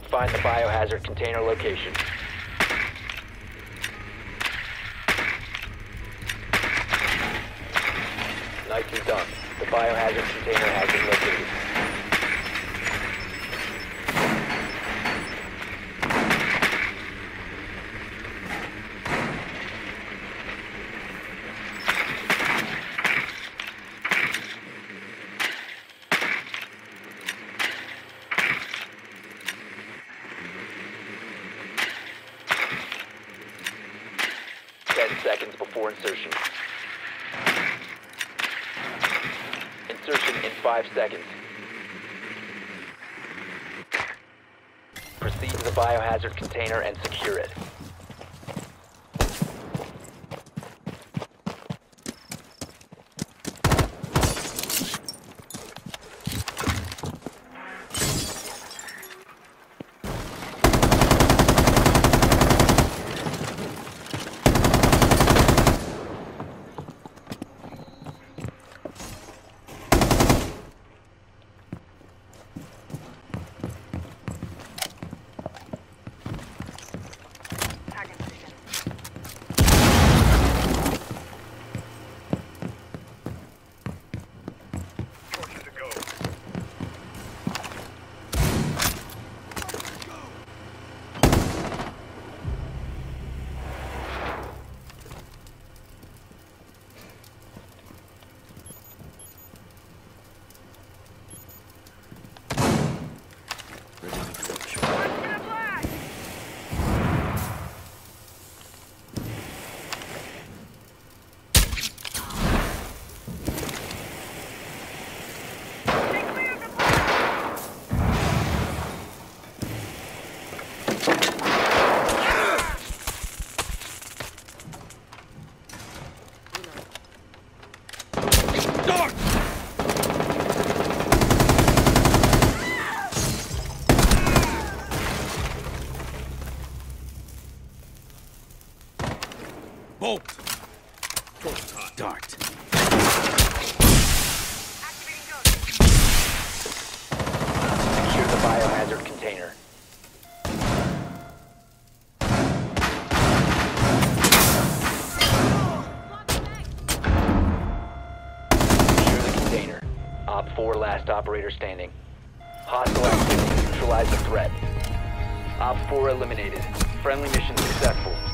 find the biohazard container location. Nicely done. The biohazard container has been located. Seconds before insertion. Insertion in 5 seconds. Proceed to the biohazard container and secure it. Bolt! Dart. Secure the biohazard container. Secure the container. Op 4 last operator standing. Hostile activity. Neutralize the threat. Op 4 eliminated. Friendly mission successful.